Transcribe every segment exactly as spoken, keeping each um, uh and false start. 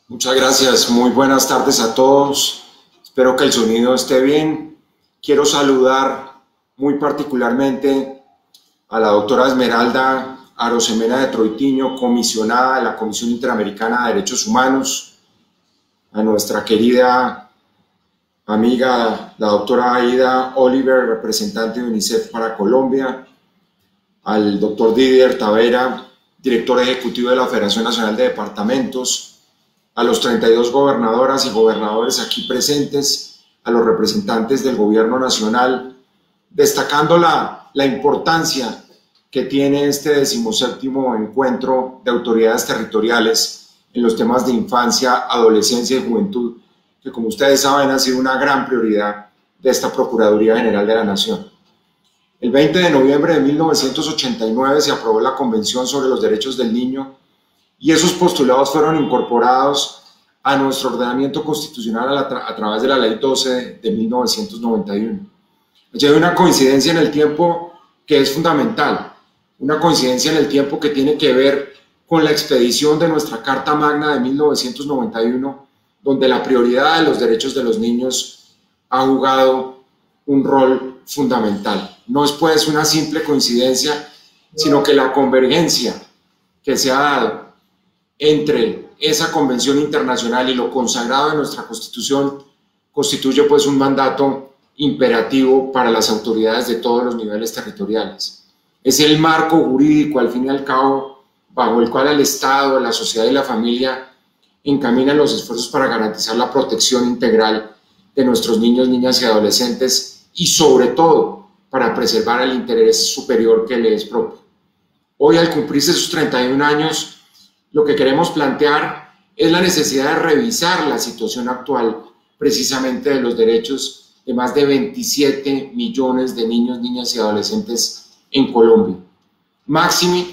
Muchas gracias, muy buenas tardes a todos. Espero que el sonido esté bien. Quiero saludar muy particularmente a la doctora Esmeralda Arosemena de Troitiño, comisionada de la Comisión Interamericana de Derechos Humanos, a nuestra querida amiga, la doctora Aida Oliver, representante de UNICEF para Colombia, al doctor Didier Tavera, director ejecutivo de la Federación Nacional de Departamentos, a los treinta y dos gobernadoras y gobernadores aquí presentes, a los representantes del gobierno nacional, destacando la, la importancia que tiene este decimoséptimo encuentro de autoridades territoriales en los temas de infancia, adolescencia y juventud, que como ustedes saben ha sido una gran prioridad de esta Procuraduría General de la Nación. El veinte de noviembre de mil novecientos ochenta y nueve se aprobó la Convención sobre los Derechos del Niño y esos postulados fueron incorporados a nuestro ordenamiento constitucional a, la tra a través de la Ley doce de mil novecientos noventa y uno. Allí hay una coincidencia en el tiempo que es fundamental, una coincidencia en el tiempo que tiene que ver con la expedición de nuestra Carta Magna de mil novecientos noventa y uno, donde la prioridad de los derechos de los niños ha jugado un rol fundamental. No es pues una simple coincidencia, sino que la convergencia que se ha dado entre esa convención internacional y lo consagrado en nuestra Constitución constituye pues un mandato imperativo para las autoridades de todos los niveles territoriales. Es el marco jurídico, al fin y al cabo, bajo el cual el Estado, la sociedad y la familia encaminan los esfuerzos para garantizar la protección integral de nuestros niños, niñas y adolescentes y sobre todo para preservar el interés superior que le es propio. Hoy, al cumplirse sus treinta y un años, lo que queremos plantear es la necesidad de revisar la situación actual precisamente de los derechos de más de veintisiete millones de niños, niñas y adolescentes en Colombia. Máxime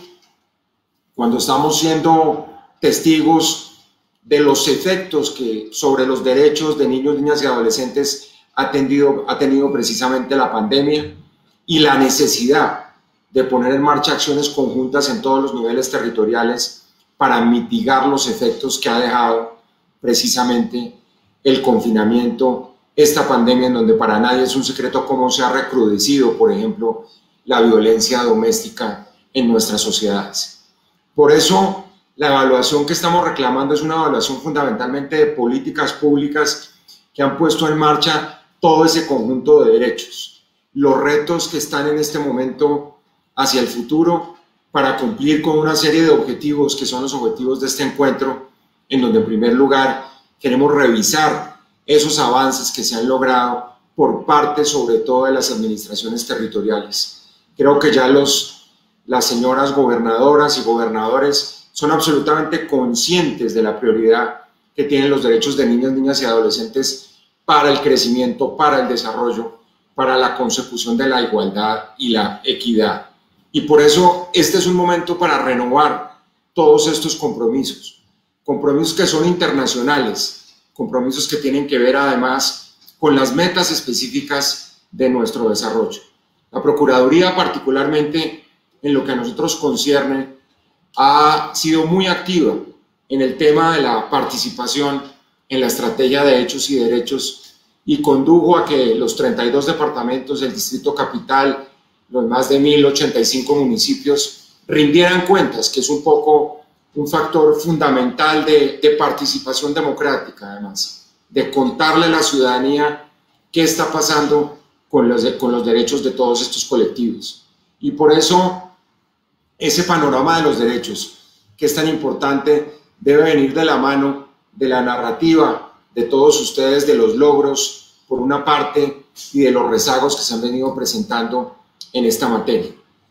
cuando estamos siendo testigos de los efectos que sobre los derechos de niños, niñas y adolescentes ha tenido, ha tenido precisamente la pandemia y la necesidad de poner en marcha acciones conjuntas en todos los niveles territoriales para mitigar los efectos que ha dejado precisamente el confinamiento, esta pandemia en donde para nadie es un secreto cómo se ha recrudecido, por ejemplo, la violencia doméstica en nuestras sociedades. Por eso, la evaluación que estamos reclamando es una evaluación fundamentalmente de políticas públicas que han puesto en marcha todo ese conjunto de derechos, los retos que están en este momento hacia el futuro para cumplir con una serie de objetivos que son los objetivos de este encuentro, en donde en primer lugar queremos revisar esos avances que se han logrado por parte sobre todo de las administraciones territoriales. Creo que ya los, las señoras gobernadoras y gobernadores son absolutamente conscientes de la prioridad que tienen los derechos de niños, niñas y adolescentes para el crecimiento, para el desarrollo, para la consecución de la igualdad y la equidad. Y por eso este es un momento para renovar todos estos compromisos, compromisos que son internacionales, compromisos que tienen que ver además con las metas específicas de nuestro desarrollo. La Procuraduría, particularmente en lo que a nosotros concierne, ha sido muy activa en el tema de la participación en la estrategia de hechos y derechos y condujo a que los treinta y dos departamentos del Distrito Capital, los más de mil ochenta y cinco municipios, rindieran cuentas, que es un poco un factor fundamental de, de participación democrática, además, de contarle a la ciudadanía qué está pasando con los, con los derechos de todos estos colectivos. Y por eso ese panorama de los derechos, que es tan importante, debe venir de la mano de la narrativa de todos ustedes, de los logros, por una parte, y de los rezagos que se han venido presentando en esta materia.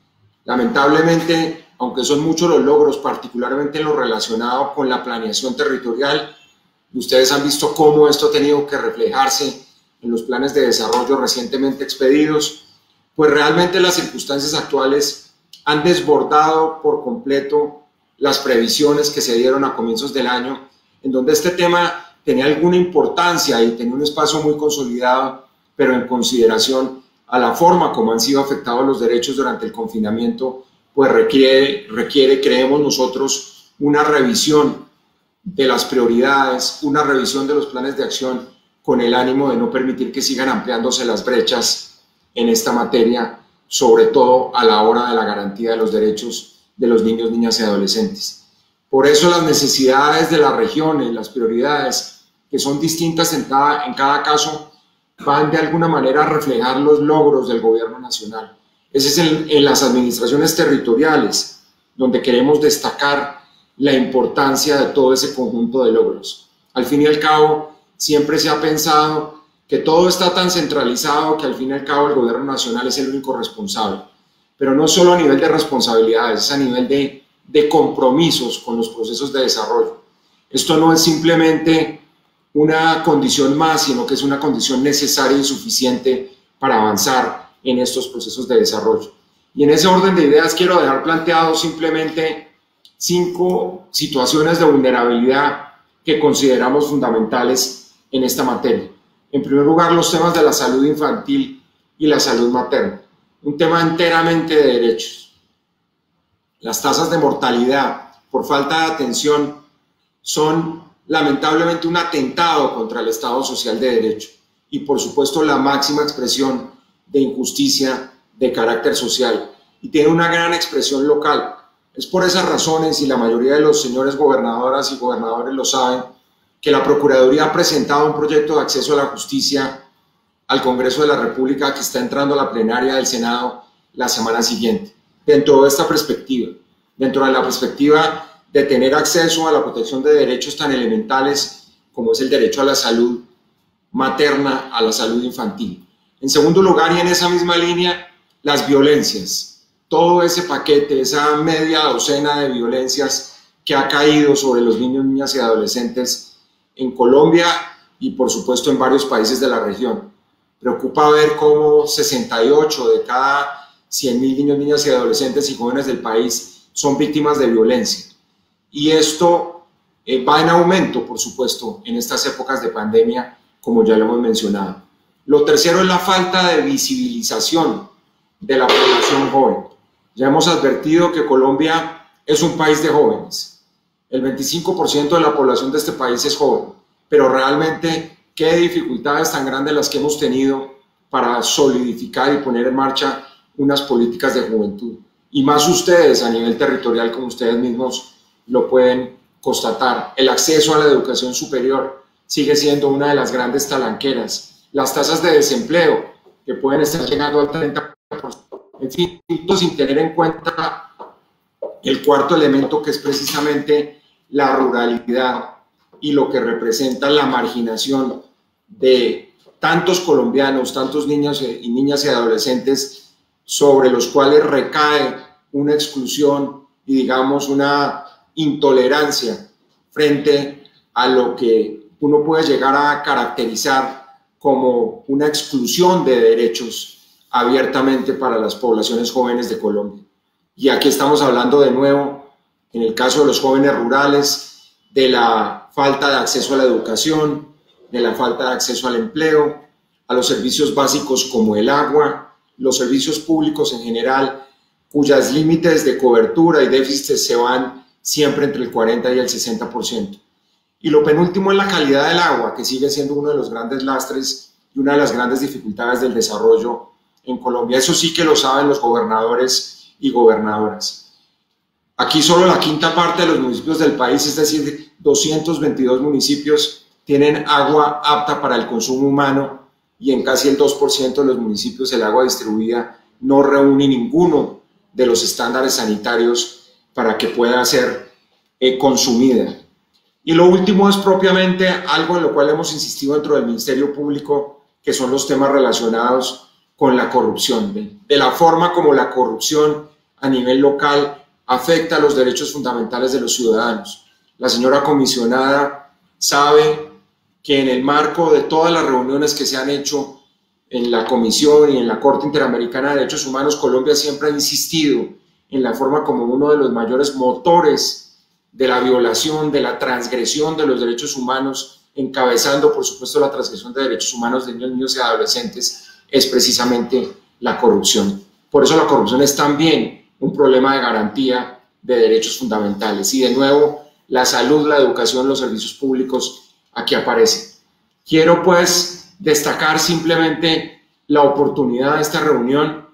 Lamentablemente, aunque son muchos los logros, particularmente en lo relacionado con la planeación territorial, ustedes han visto cómo esto ha tenido que reflejarse en los planes de desarrollo recientemente expedidos, pues realmente las circunstancias actuales han desbordado por completo las previsiones que se dieron a comienzos del año, en donde este tema tenía alguna importancia y tenía un espacio muy consolidado, pero en consideración a la forma como han sido afectados los derechos durante el confinamiento, pues requiere, requiere, creemos nosotros, una revisión de las prioridades, una revisión de los planes de acción con el ánimo de no permitir que sigan ampliándose las brechas en esta materia, sobre todo a la hora de la garantía de los derechos de los niños, niñas y adolescentes. Por eso las necesidades de las regiones, las prioridades, que son distintas en cada, en cada caso, van de alguna manera a reflejar los logros del gobierno nacional. Ese es en, en las administraciones territoriales, donde queremos destacar la importancia de todo ese conjunto de logros. Al fin y al cabo, siempre se ha pensado que todo está tan centralizado que al fin y al cabo el gobierno nacional es el único responsable. Pero no solo a nivel de responsabilidades, es a nivel de, de compromisos con los procesos de desarrollo. Esto no es simplemente una condición más, sino que es una condición necesaria y suficiente para avanzar en estos procesos de desarrollo. Y en ese orden de ideas quiero dejar planteado simplemente cinco situaciones de vulnerabilidad que consideramos fundamentales en esta materia. En primer lugar, los temas de la salud infantil y la salud materna, un tema enteramente de derechos. Las tasas de mortalidad por falta de atención son lamentablemente un atentado contra el Estado social de derecho y por supuesto la máxima expresión de injusticia de carácter social y tiene una gran expresión local. Es por esas razones, y la mayoría de los señores gobernadoras y gobernadores lo saben, que la Procuraduría ha presentado un proyecto de acceso a la justicia al Congreso de la República que está entrando a la plenaria del Senado la semana siguiente. Dentro de esta perspectiva, dentro de la perspectiva de tener acceso a la protección de derechos tan elementales como es el derecho a la salud materna, a la salud infantil. En segundo lugar, y en esa misma línea, las violencias. Todo ese paquete, esa media docena de violencias que ha caído sobre los niños, niñas y adolescentes en Colombia y por supuesto en varios países de la región. Preocupa ver cómo sesenta y ocho de cada cien mil niños, niñas y adolescentes y jóvenes del país son víctimas de violencia. Y esto eh, va en aumento, por supuesto, en estas épocas de pandemia, como ya lo hemos mencionado. Lo tercero es la falta de visibilización de la población joven. Ya hemos advertido que Colombia es un país de jóvenes. El veinticinco por ciento de la población de este país es joven, pero realmente qué dificultades tan grandes las que hemos tenido para solidificar y poner en marcha unas políticas de juventud. Y más ustedes a nivel territorial, como ustedes mismos lo pueden constatar. El acceso a la educación superior sigue siendo una de las grandes talanqueras. Las tasas de desempleo, que pueden estar llegando al treinta por ciento. En fin, sin tener en cuenta el cuarto elemento, que es precisamente la ruralidad y lo que representa la marginación de tantos colombianos, tantos niños y niñas y adolescentes sobre los cuales recae una exclusión y digamos una intolerancia frente a lo que uno puede llegar a caracterizar como una exclusión de derechos abiertamente para las poblaciones jóvenes de Colombia. Y aquí estamos hablando de nuevo, en el caso de los jóvenes rurales, de la falta de acceso a la educación, de la falta de acceso al empleo, a los servicios básicos como el agua, los servicios públicos en general, cuyos límites de cobertura y déficit se van siempre entre el cuarenta y el sesenta por ciento. Y lo penúltimo es la calidad del agua, que sigue siendo uno de los grandes lastres y una de las grandes dificultades del desarrollo en Colombia. Eso sí que lo saben los gobernadores y gobernadoras. Aquí solo la quinta parte de los municipios del país, es decir, doscientos veintidós municipios, tienen agua apta para el consumo humano y en casi el dos por ciento de los municipios el agua distribuida no reúne ninguno de los estándares sanitarios para que pueda ser eh, consumida. Y lo último es propiamente algo en lo cual hemos insistido dentro del Ministerio Público, que son los temas relacionados con la corrupción, de, de la forma como la corrupción a nivel local afecta a los derechos fundamentales de los ciudadanos. La señora comisionada sabe que en el marco de todas las reuniones que se han hecho en la Comisión y en la Corte Interamericana de Derechos Humanos, Colombia siempre ha insistido en la forma como uno de los mayores motores de la violación, de la transgresión de los derechos humanos, encabezando, por supuesto, la transgresión de derechos humanos de niños, niños y adolescentes, es precisamente la corrupción. Por eso la corrupción es también un problema de garantía de derechos fundamentales. Y de nuevo, la salud, la educación, los servicios públicos, aquí aparecen. Quiero pues destacar simplemente la oportunidad de esta reunión.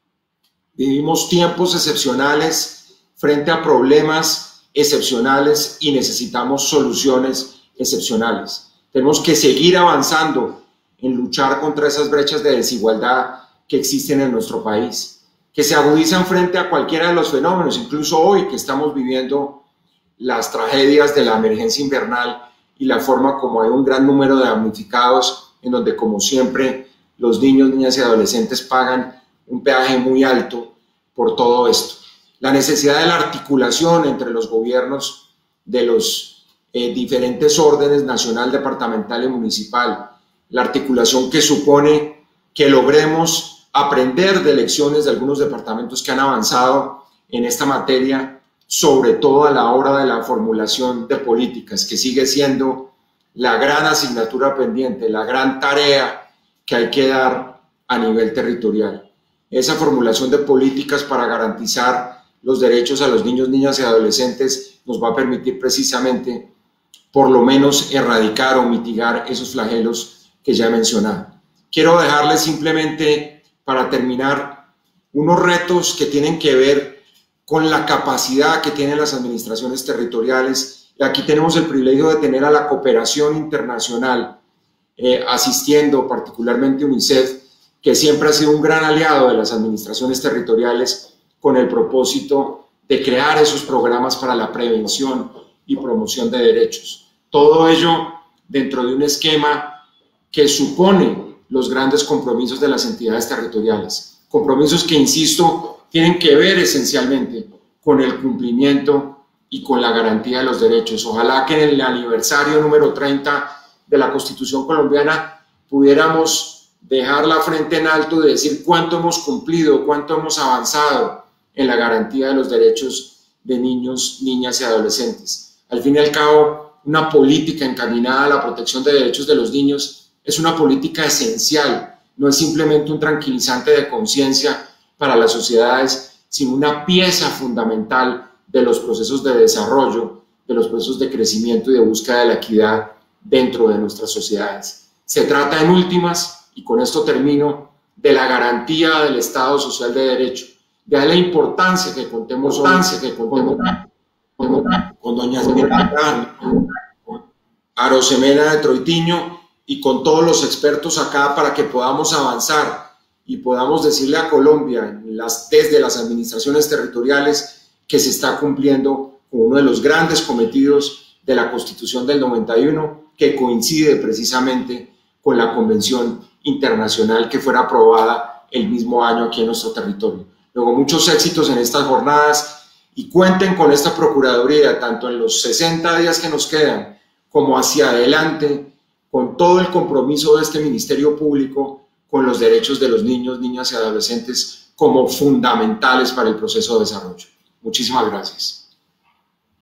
Vivimos tiempos excepcionales frente a problemas excepcionales y necesitamos soluciones excepcionales. Tenemos que seguir avanzando en luchar contra esas brechas de desigualdad que existen en nuestro país, que se agudizan frente a cualquiera de los fenómenos, incluso hoy que estamos viviendo las tragedias de la emergencia invernal y la forma como hay un gran número de damnificados, en donde, como siempre, los niños, niñas y adolescentes pagan un peaje muy alto por todo esto. La necesidad de la articulación entre los gobiernos de los eh, diferentes órdenes nacional, departamental y municipal, la articulación que supone que logremos aprender de lecciones de algunos departamentos que han avanzado en esta materia, sobre todo a la hora de la formulación de políticas, que sigue siendo la gran asignatura pendiente, la gran tarea que hay que dar a nivel territorial. Esa formulación de políticas para garantizar los derechos a los niños, niñas y adolescentes nos va a permitir precisamente, por lo menos, erradicar o mitigar esos flagelos que ya he mencionado. Quiero dejarles simplemente, para terminar, unos retos que tienen que ver con la capacidad que tienen las administraciones territoriales. Y aquí tenemos el privilegio de tener a la cooperación internacional eh, asistiendo, particularmente UNICEF, que siempre ha sido un gran aliado de las administraciones territoriales con el propósito de crear esos programas para la prevención y promoción de derechos. Todo ello dentro de un esquema que supone los grandes compromisos de las entidades territoriales. Compromisos que, insisto, tienen que ver esencialmente con el cumplimiento y con la garantía de los derechos. Ojalá que en el aniversario número treinta de la Constitución colombiana pudiéramos dejar la frente en alto de decir cuánto hemos cumplido, cuánto hemos avanzado en la garantía de los derechos de niños, niñas y adolescentes. Al fin y al cabo, una política encaminada a la protección de derechos de los niños es una política esencial, no es simplemente un tranquilizante de conciencia para las sociedades, sino una pieza fundamental de los procesos de desarrollo, de los procesos de crecimiento y de búsqueda de la equidad dentro de nuestras sociedades. Se trata, en últimas, y con esto termino, de la garantía del Estado Social de Derecho, de la importancia que contemos hoy, que contemos con, con doña Esmeralda Arosemena de Troitiño y con todos los expertos acá para que podamos avanzar y podamos decirle a Colombia, las, desde las administraciones territoriales, que se está cumpliendo con uno de los grandes cometidos de la Constitución del noventa y uno, que coincide precisamente con la Convención Internacional que fuera aprobada el mismo año aquí en nuestro territorio. Luego, muchos éxitos en estas jornadas y cuenten con esta Procuraduría, tanto en los sesenta días que nos quedan, como hacia adelante, con todo el compromiso de este Ministerio Público con los derechos de los niños, niñas y adolescentes como fundamentales para el proceso de desarrollo. Muchísimas gracias.